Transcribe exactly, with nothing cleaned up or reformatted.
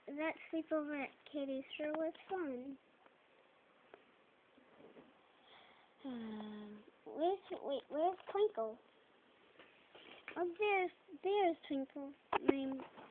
that sleepover at Katie's sure was fun. Uh, where's wait? Where's Twinkle? Oh, there's there's Twinkle. My